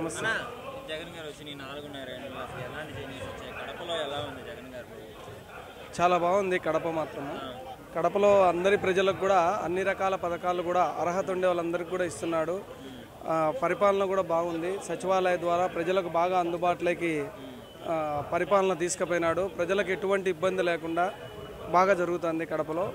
నమస్తే. జగన్ గారు వచ్చి 4.5 ఏళ్ళలో ఎలాంటి చేంజెస్ వచ్చాయి? కడపలో ఎలా ఉంది జగన్ గారు? చాలా బాగుంది కడప మాత్రము. కడపలో అందరి ప్రజలకు కూడా అన్ని రకాల పథకాలు కూడా అర్హత ఉండే వాళ్ళందరికీ కూడా ఇస్తున్నాడు. పరిపాలన కూడా బాగుంది. సచివాలయ ద్వారా ప్రజలకు బాగా అందుబాటులోకి పరిపాలన తీసుకుపోయినాడు. ప్రజలకు ఎటువంటి ఇబ్బంది లేకుండా బాగా జరుగుతుంది కడపలో.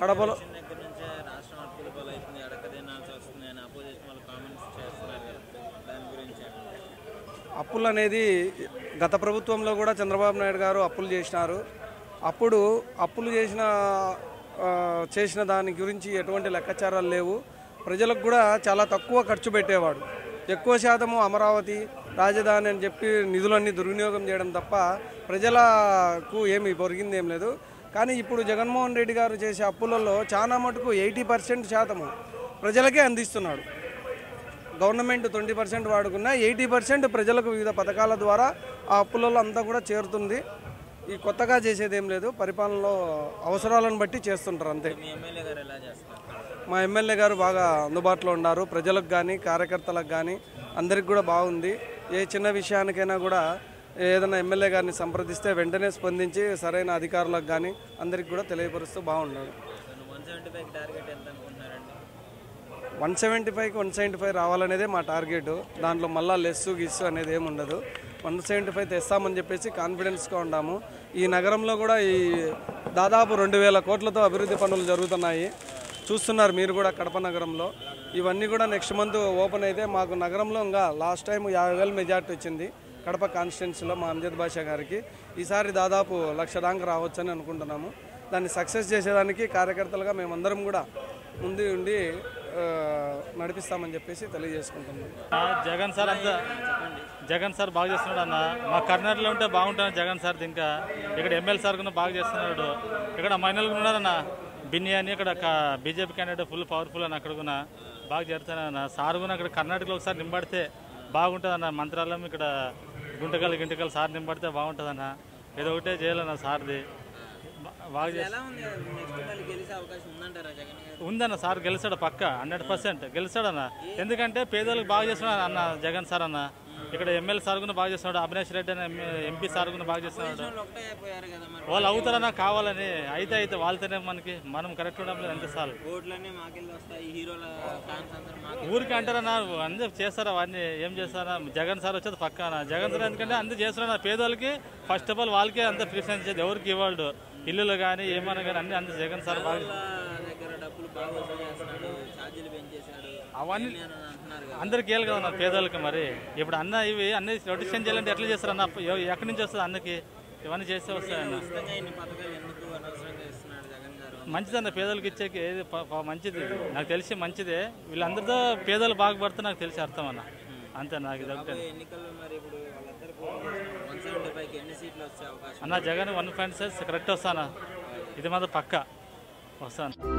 అప్పులు అనేది గత ప్రభుత్వంలో కూడా చంద్రబాబు నాయుడు గారు అప్పులు చేసినారు. అప్పుడు అప్పులు చేసిన దాని గురించి ఎటువంటి లెక్కాచారాలు లేవు. ప్రజలకు కూడా చాలా తక్కువ ఖర్చు పెట్టేవాడు. ఎక్కువ శాతము అమరావతి రాజధాని అని చెప్పి నిధులన్నీ దుర్వినియోగం చేయడం తప్ప ప్రజలకు ఏమి పొరిగింది ఏం లేదు. కానీ ఇప్పుడు జగన్మోహన్ రెడ్డి గారు చేసే అప్పులలో చాలా మటుకు 80% శాతము ప్రజలకే అందిస్తున్నాడు. గవర్నమెంట్ 20% వాడుకున్న 80% ప్రజలకు వివిధ పథకాల ద్వారా ఆ అప్పులలో అంతా కూడా చేరుతుంది. ఈ కొత్తగా చేసేది ఏం లేదు. పరిపాలనలో అవసరాలను బట్టి చేస్తుంటారు అంతే. మా ఎమ్మెల్యే గారు బాగా అందుబాటులో ఉన్నారు. ప్రజలకు కానీ కార్యకర్తలకు కానీ అందరికి కూడా బాగుంది. ఏ చిన్న విషయానికైనా కూడా ఏదైనా ఎమ్మెల్యే గారిని సంప్రదిస్తే వెంటనే స్పందించి సరైన అధికారులకు కానీ అందరికి కూడా తెలియపరుస్తూ బాగున్నాడు. 175కి 175 రావాలనేదే మా టార్గెట్. దాంట్లో మళ్ళీ లెస్సు గిస్సు అనేది ఏమి ఉండదు. 175 తెస్తామని చెప్పేసి కాన్ఫిడెన్స్గా ఉన్నాము. ఈ నగరంలో కూడా ఈ దాదాపు 2000 కోట్లతో అభివృద్ధి పనులు జరుగుతున్నాయి. చూస్తున్నారు మీరు కూడా కడప నగరంలో. ఇవన్నీ కూడా నెక్స్ట్ మంత్ ఓపెన్ అయితే మాకు నగరంలో ఇంకా లాస్ట్ టైం 50,000 మెజార్టీ వచ్చింది కడప కాన్స్టిట్యున్సీలో మా అంజద్ బాషా గారికి. ఈసారి దాదాపు 1,00,000 దాకా రావచ్చని అనుకుంటున్నాము. దాన్ని సక్సెస్ చేసేదానికి కార్యకర్తలుగా మేమందరం కూడా ముందు ఉండి నడిపిస్తామని చెప్పేసి తెలియజేసుకుంటున్నాం. జగన్ సార్ బాగా చేస్తున్నాడు అన్న. మా కర్ణాటకలో ఉంటే బాగుంటుంది జగన్ సార్. ఇంకా ఇక్కడ ఎమ్మెల్యే సార్ కూడా బాగా చేస్తున్నాడు. ఇక్కడ మైనర్లు ఉన్నారన్న బిన్ని అని ఇక్కడ బీజేపీ క్యాండిడేట్ ఫుల్ పవర్ఫుల్ అని అక్కడ కూడా బాగా చేస్తానన్న. సార్ కూడా అక్కడ కర్ణాటకలో ఒకసారి నింబడితే బాగుంటుంది అన్న. మంత్రాలయం ఇక్కడ గుంటకలు సార్ నింబడితే బాగుంటుంది అన్న. ఏదో ఒకటే చేయాలన్న సార్ది బాగా ఉందన్న. సార్ గెలిచాడు పక్క 100% గెలిచాడన్న. ఎందుకంటే పేదలకు బాగా చేస్తున్నాడు అన్న జగన్ సార్ అన్న. ఇక్కడ ఎమ్మెల్యే సార్ కూడా బాగా చేస్తున్నాడు. అవినాష్ రెడ్డి అని ఎంపీ సార్ కూడా బాగా చేస్తున్నాడు. వాళ్ళు అవుతారన్నా కావాలని అయితే వాళ్ళతోనే మనం కరెక్ట్ ఉండడం లేదు. అంతే సార్ ఊరికి అంటారన్నా. అందరూ చేస్తారా అవన్నీ ఏం చేస్తారా? జగన్ సార్ వచ్చేది పక్క అన్న. జగన్ సార్ ఎందుకంటే అందరూ చేస్తున్నాడు. పేదోళ్ళకి ఫస్ట్ ఆఫ్ ఆల్ వాళ్ళకే అంత ప్రిఫరెన్స్ ఇచ్చేది. ఎవరికి ఇవ్వడు ఇల్లులు కానీ ఏమన్నా కానీ అన్ని అంత జగన్ సార్ బాగా అవన్నీ అందరికి వేయాలి కదా పేదోళ్ళకి. మరి ఇప్పుడు ఇవి అన్ని రొటేషన్ చేయాలంటే ఎట్లా చేస్తారు అన్న? ఎక్కడి నుంచి వస్తుంది అన్నకి? ఇవన్నీ చేస్తే వస్తాయన్న. మంచిదన్న పేదలకు ఇచ్చేకి ఏది మంచిది నాకు తెలిసి మంచిదే. వీళ్ళందరితో పేదలు బాగుపడితే నాకు తెలిసి అర్థం అన్న. అంతే నాకు ఇది ఒకటే అన్న. జగన్ 1.6 కరెక్ట్ వస్తానా? ఇది మాత్రం పక్కా వస్తాను.